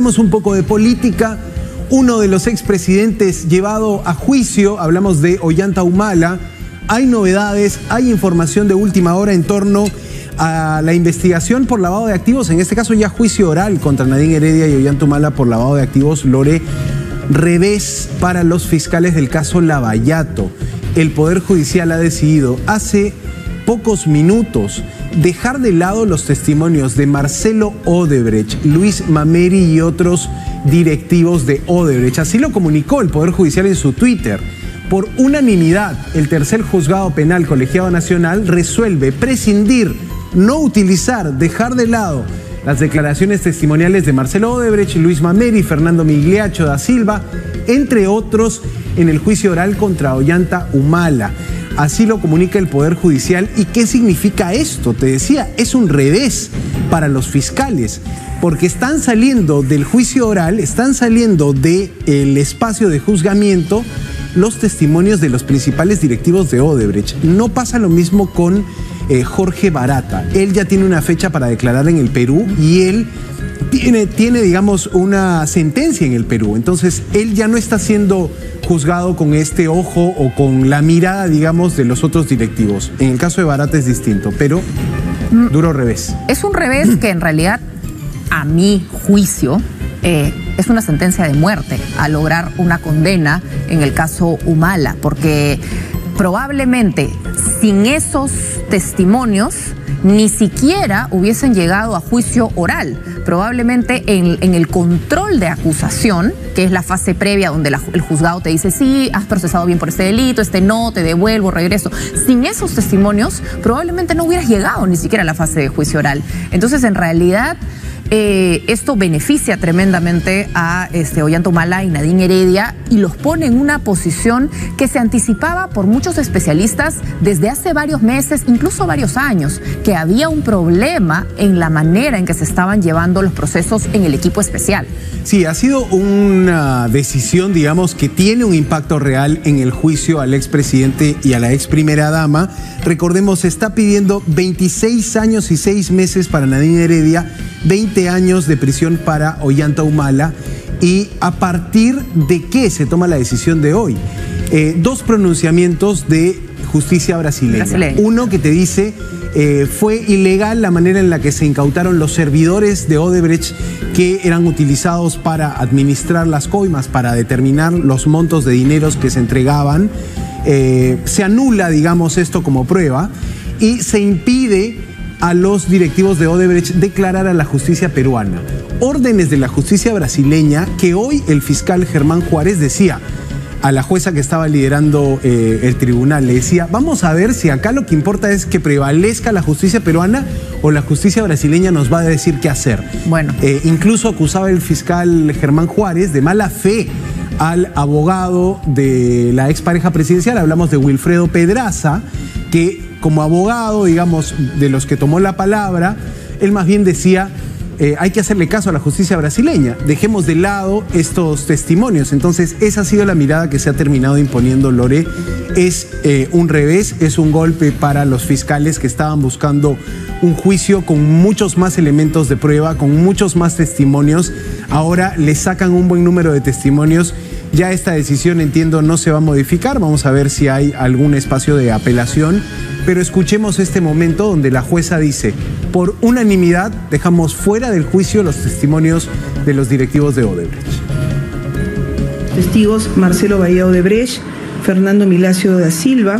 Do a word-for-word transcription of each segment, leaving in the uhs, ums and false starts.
Hablemos un poco de política. Uno de los expresidentes llevado a juicio, hablamos de Ollanta Humala. Hay novedades, hay información de última hora en torno a la investigación por lavado de activos, en este caso ya juicio oral contra Nadine Heredia y Ollanta Humala por lavado de activos. Lore, revés para los fiscales del caso Lavallato. El Poder Judicial ha decidido hace pocos minutos dejar de lado los testimonios de Marcelo Odebrecht, Luis Mameri y otros directivos de Odebrecht. Así lo comunicó el Poder Judicial en su Twitter. Por unanimidad, el tercer juzgado penal colegiado nacional resuelve prescindir, no utilizar, dejar de lado las declaraciones testimoniales de Marcelo Odebrecht, Luis Mameri, Fernando Migliaccio da Silva, entre otros, en el juicio oral contra Ollanta Humala. Así lo comunica el Poder Judicial. ¿Y qué significa esto? Te decía, es un revés para los fiscales, porque están saliendo del juicio oral, están saliendo del espacio de juzgamiento los testimonios de los principales directivos de Odebrecht. No pasa lo mismo con eh, Jorge Barata. Él ya tiene una fecha para declarar en el Perú y él tiene, tiene, digamos, una sentencia en el Perú. Entonces, él ya no está siendo juzgado con este ojo o con la mirada, digamos, de los otros directivos. En el caso de Barata es distinto, pero duro revés. Es un revés que en realidad, a mi juicio, eh, es una sentencia de muerte a lograr una condena en el caso Humala, porque probablemente sin esos testimonios ni siquiera hubiesen llegado a juicio oral. Probablemente en, en el control de acusación, que es la fase previa donde la, el juzgado te dice sí, has procesado bien por este delito, este no, te devuelvo, regreso. Sin esos testimonios, probablemente no hubieras llegado ni siquiera a la fase de juicio oral. Entonces, en realidad, Eh, esto beneficia tremendamente a este, Ollanta Humala y Nadine Heredia y los pone en una posición que se anticipaba por muchos especialistas desde hace varios meses, incluso varios años, que había un problema en la manera en que se estaban llevando los procesos en el equipo especial. Sí, ha sido una decisión, digamos, que tiene un impacto real en el juicio al expresidente y a la ex primera dama. Recordemos, se está pidiendo veintiséis años y seis meses para Nadine Heredia, veinte años de prisión para Ollanta Humala. ¿Y a partir de qué se toma la decisión de hoy? Eh, dos pronunciamientos de justicia brasileña. brasileña. Uno que te dice eh, fue ilegal la manera en la que se incautaron los servidores de Odebrecht que eran utilizados para administrar las coimas, para determinar los montos de dineros que se entregaban. Eh, se anula, digamos, esto como prueba y se impide a los directivos de Odebrecht declarar a la justicia peruana. Órdenes de la justicia brasileña que hoy el fiscal Germán Juárez decía a la jueza que estaba liderando eh, el tribunal, le decía, vamos a ver si acá lo que importa es que prevalezca la justicia peruana o la justicia brasileña nos va a decir qué hacer. Bueno. Eh, incluso acusaba el fiscal Germán Juárez de mala fe al abogado de la expareja presidencial, hablamos de Wilfredo Pedraza, que como abogado, digamos, de los que tomó la palabra, él más bien decía, eh, hay que hacerle caso a la justicia brasileña, dejemos de lado estos testimonios. Entonces, esa ha sido la mirada que se ha terminado imponiendo, Lore. Es eh, un revés, es un golpe para los fiscales que estaban buscando un juicio con muchos más elementos de prueba, con muchos más testimonios. Ahora le sacan un buen número de testimonios. Ya esta decisión, entiendo, no se va a modificar. Vamos a ver si hay algún espacio de apelación. Pero escuchemos este momento donde la jueza dice, por unanimidad dejamos fuera del juicio los testimonios de los directivos de Odebrecht. Testigos Marcelo Bahía Odebrecht, Fernando Migliaccio da Silva,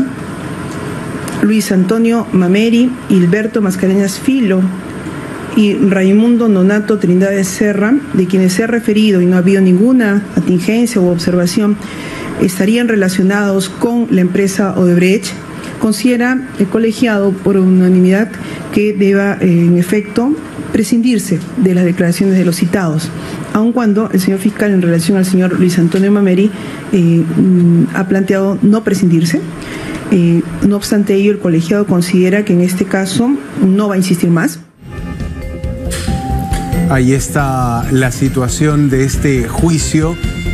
Luis Antonio Mameri, Hilberto Mascareñas Filo y Raimundo Nonato Trindade Serra, de quienes se ha referido y no ha habido ninguna atingencia u observación, estarían relacionados con la empresa Odebrecht. Considera el colegiado por unanimidad que deba, eh, en efecto, prescindirse de las declaraciones de los citados, aun cuando el señor fiscal, en relación al señor Luis Antonio Mameri, eh, ha planteado no prescindirse. Eh, no obstante ello, el colegiado considera que en este caso no va a insistir más. Ahí está la situación de este juicio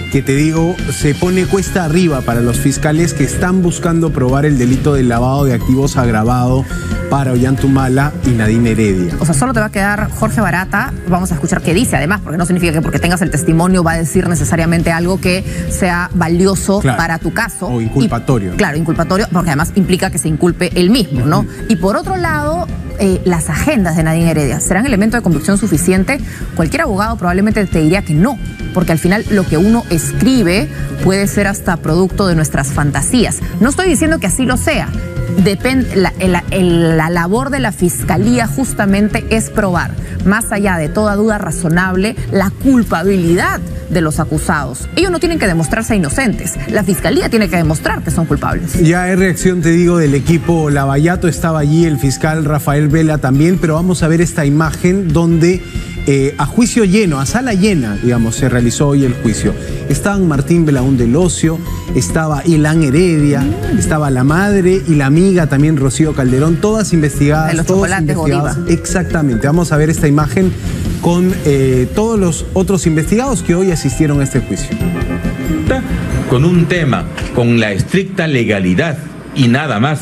que te digo, se pone cuesta arriba para los fiscales que están buscando probar el delito del lavado de activos agravado para Ollanta Humala y Nadine Heredia. O sea, solo te va a quedar Jorge Barata. Vamos a escuchar qué dice, además, porque no significa que porque tengas el testimonio va a decir necesariamente algo que sea valioso, claro, para tu caso. O inculpatorio. Y, claro, inculpatorio, porque además implica que se inculpe él mismo, ¿no? Uh-huh. Y por otro lado, eh, las agendas de Nadine Heredia, ¿serán elemento de convicción suficiente? Cualquier abogado probablemente te diría que no, porque al final lo que uno escribe puede ser hasta producto de nuestras fantasías. No estoy diciendo que así lo sea. Depende, la, la, la labor de la fiscalía justamente es probar, más allá de toda duda razonable, la culpabilidad de los acusados. Ellos no tienen que demostrarse inocentes, la fiscalía tiene que demostrar que son culpables. Ya hay reacción, te digo, del equipo Lavallato, estaba allí el fiscal Rafael Vela también, pero vamos a ver esta imagen donde eh, a juicio lleno, a sala llena, digamos, se realizó hoy el juicio. Estaban Martín Belaúnde Locio, estaba Ilán Heredia, mm. estaba la madre y la amiga también Rocío Calderón, todas investigadas. De los todos chocolates investigadas. Exactamente, vamos a ver esta imagen con eh, todos los otros investigados que hoy asistieron a este juicio. Con un tema, con la estricta legalidad y nada más.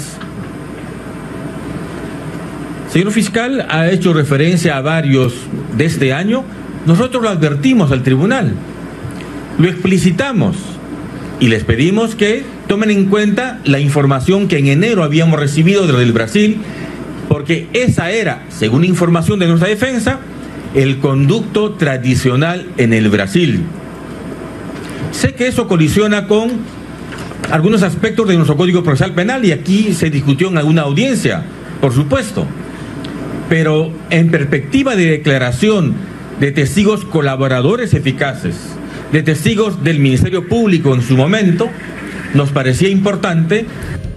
Señor fiscal, ha hecho referencia a varios de este año. Nosotros lo advertimos al tribunal, lo explicitamos y les pedimos que tomen en cuenta la información que en enero habíamos recibido desde el Brasil, porque esa era, según información de nuestra defensa, el conducto tradicional en el Brasil. Sé que eso colisiona con algunos aspectos de nuestro Código Procesal Penal y aquí se discutió en alguna audiencia, por supuesto. Pero en perspectiva de declaración de testigos colaboradores eficaces, de testigos del Ministerio Público en su momento, nos parecía importante.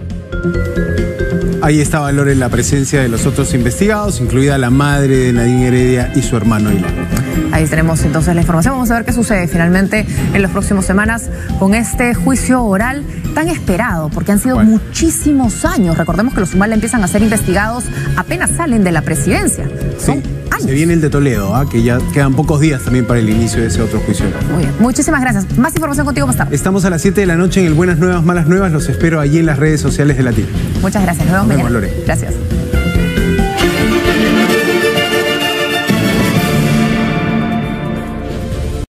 Ahí está valor en la presencia de los otros investigados, incluida la madre de Nadine Heredia y su hermano Ilán. Ahí tenemos entonces la información. Vamos a ver qué sucede finalmente en las próximas semanas con este juicio oral tan esperado, porque han sido bueno. muchísimos años. Recordemos que los Humala empiezan a ser investigados apenas salen de la presidencia. Son sí, años. Se viene el de Toledo, ¿eh? Que ya quedan pocos días también para el inicio de ese otro juicio. Muy bien, muchísimas gracias. Más información contigo más tarde. Estamos a las siete de la noche en el Buenas Nuevas, Malas Nuevas. Los espero allí en las redes sociales de Latina. Muchas gracias. Nos vemos Nos mañana. vemos, Lore. Gracias.